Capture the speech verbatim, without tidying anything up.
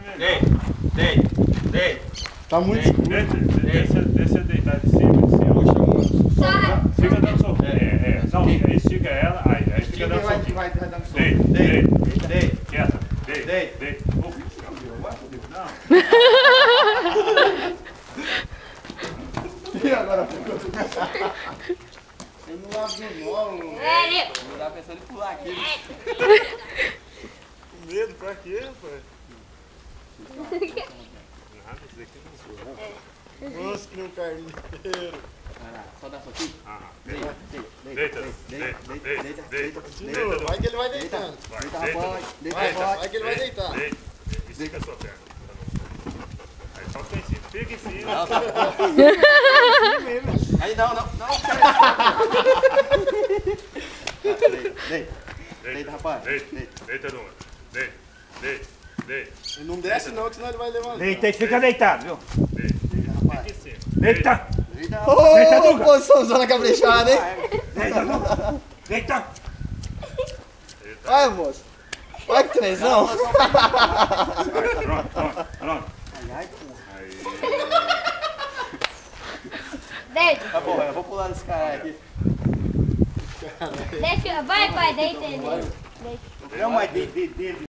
Deita, deita, deita. Tá muito escuro. Deixa eu deitar de cima, de cima. Fica dando soco. É, é. Não, estica ela, aí, aí fica dando soco. Vai dando soco. Deita, Deita, deita, deita. quieta, deita, Deita. deita. Não. E agora ficou. Eu não lavo de novo. Eu tava pensando em pular aqui. Medo pra quê, rapaz? Nada, isso daqui não sou. Nossa, que nem um carneiro. Vai lá, só dá soquinho. Ah, Deita, deita, deita, deita, deita, deita, deita. Continua, vai que ele vai deitando. Vai, deita, deita. rapaz. Deita, Vai, rapaz. vai que ele vai deitar. Deita, estica a sua perna. Aí só fica em cima, fica em cima. Não, tá. Aí não, não, não. Deita, deita. Deita, rapaz. Deita, Deita. deita, Duma. Deita, deita, deita. Ele não desce não, que senão ele vai levantar. Deita e fica deitado, viu? Deita, fica em cima. Deita! Deita, Ô, Deita, Duga. posiçãozona caprichada, hein? Deita, Duga! Deita! Vai, moço. Vai que trenzão. Vai, pronto, pronto, pronto. Ai, ai, porra. Aí. Deita. Tá bom, eu vou pular desse cara aqui. Deixa, vai, pai, deita ele. Não, mas de, de, de,